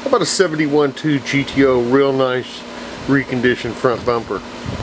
about a 71.2 GTO, real nice reconditioned front bumper?